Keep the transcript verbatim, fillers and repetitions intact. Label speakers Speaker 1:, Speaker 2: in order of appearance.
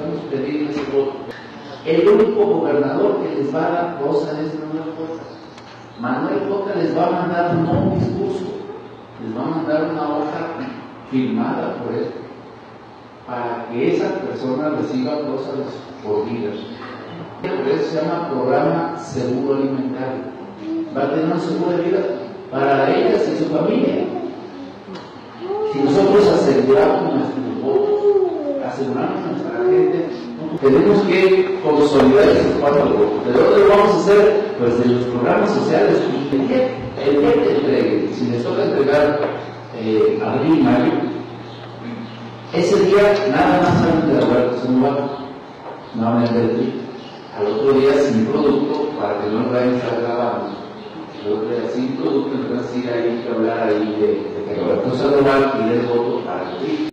Speaker 1: podemos pedir ese voto. El único gobernador que les va a dar cosas es Manuel Coca. Manuel Coca les va a mandar no un discurso, les va a mandar una hoja firmada por él, para que esa persona reciba cosas por vida. Por eso se llama Programa Seguro Alimentario. Va a tener un seguro de vida para ellas y su familia. Si nosotros aseguramos nuestros votos, aseguramos nuestra gente, tenemos que consolidar esos cuatro votos. ¿De dónde lo vamos a hacer? Pues de los programas sociales. El día, el día que entregue, si les toca entregar eh, abril y mayo, ese día nada más salen de la huerta, no van, no van a invertir. Al otro día sin producto, para que no lo vayan a estar grabando. Al otro día sin producto, entonces ir ahí que hablar ahí de, de que Roberto Sandoval pide el voto para el